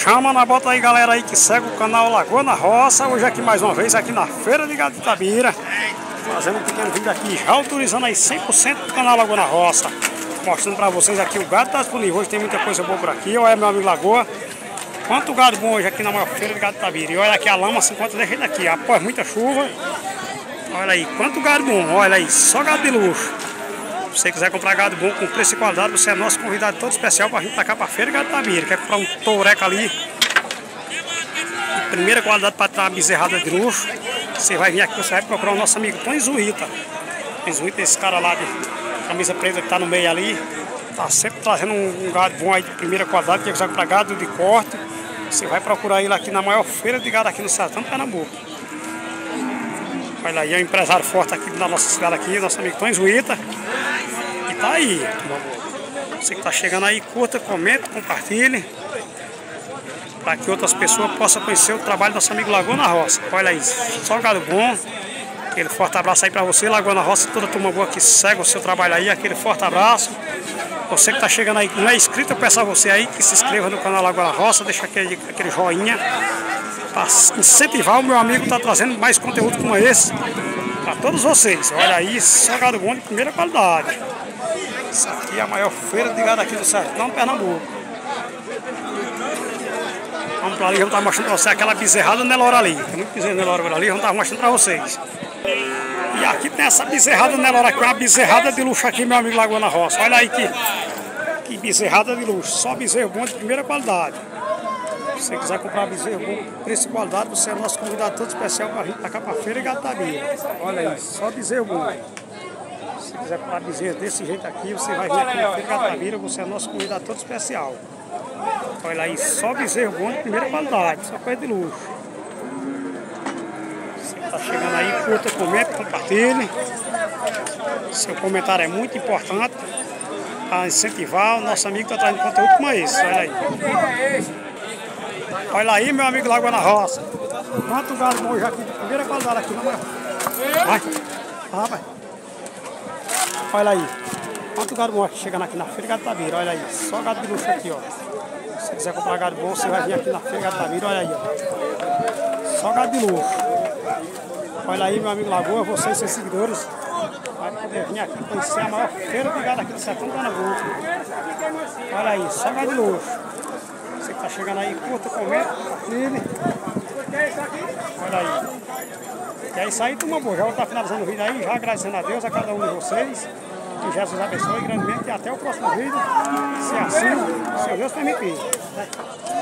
Chama na bota aí, galera aí que segue o canal Lagoa na Roça. Hoje aqui mais uma vez aqui na Feira de Gado de Itabira, fazendo um pequeno vídeo aqui, já autorizando aí 100% do canal Lagoa na Roça, mostrando pra vocês aqui o gado tá disponível. Hoje tem muita coisa boa por aqui. Olha meu amigo Lagoa, quanto gado bom hoje aqui na maior Feira de Gado de Itabira. E olha aqui a lama se encontra desse jeito aqui, após muita chuva. Olha aí, quanto gado bom, olha aí, só gado de luxo. Se você quiser comprar gado bom com preço e qualidade, você é nosso convidado todo especial para vir pra cá pra Feira de Gado de Itabira. Quer comprar um toureca ali de primeira qualidade para ter uma bezerrada de luxo, você vai vir aqui, você vai procurar o nosso amigo Tony Zuíta. Tony Zuíta, esse cara lá de camisa preta que tá no meio ali, tá sempre trazendo um gado bom aí de primeira qualidade. Quer quiser comprar gado de corte, você vai procurar ele aqui na maior feira de gado aqui no sertão de Pernambuco. Olha aí, é um empresário forte aqui da nossa cidade aqui, nosso amigo Tony Zuíta. E tá aí. Você que tá chegando aí, curta, comente, compartilhe, para que outras pessoas possam conhecer o trabalho do nosso amigo Lagoa na Roça. Olha aí, só gado bom. Aquele forte abraço aí para você, Lagoa na Roça, toda a turma boa que segue o seu trabalho aí, aquele forte abraço. Você que tá chegando aí, não é inscrito, eu peço a você aí que se inscreva no canal Lagoa na Roça, deixa aquele joinha, para incentivar o meu amigo que tá trazendo mais conteúdo como esse para todos vocês. Olha aí, só gado bom de primeira qualidade. Isso aqui é a maior feira de gado aqui do sertão, Pernambuco. Vamos para ali, vamos estar mostrando para você aquela bezerrada Nelora ali. Tem muito bezerrada Nelora ali, vamos estar mostrando para vocês. E aqui tem essa bezerrada Nelora aqui, uma bezerrada de luxo aqui, meu amigo Lagoa na Roça. Olha aí que bezerrada de luxo, só bezerro bom de primeira qualidade. Se você quiser comprar bezerro bom, preço e qualidade, você é nosso convidado todo especial para vir para cá para Feira de Gado de Itabira. Olha aí, só bezerro bom. Se quiser comprar bezerro desse jeito aqui, você vai vir aqui na Feira de Gado de Itabira, você é nosso convidado todo especial. Olha aí, só bezerro bom de primeira qualidade, só coisa de luxo. Você que está chegando aí, curta, comente, compartilhe. Seu comentário é muito importante para incentivar o nosso amigo que está trazendo conteúdo como esse. Olha aí. Olha aí, meu amigo Lagoa na Roça. Quanto gado bom já aqui de primeira qualidade aqui, não é? Vai. Olha aí. Quanto gado bom aqui chegando aqui na Feira de Gado de Itabira. Olha aí. Só gado de luxo aqui, ó. Se você quiser comprar gado bom, você vai vir aqui na Feira de Gado de Itabira. Olha aí, ó. Só gado de luxo. Olha aí, meu amigo Lagoa, vocês, seus seguidores, vai poder vir aqui conhecer a maior feira de gado aqui do sertão de Pernambuco. Olha aí, só gado de luxo. Você que tá chegando aí, curta, comenta, compartilhe. Olha aí. E é isso aí, turma boa. Já vou estar finalizando o vídeo aí, já agradecendo a Deus, a cada um de vocês. Que Jesus abençoe grandemente e até o próximo vídeo. Se assim, se Deus permitir.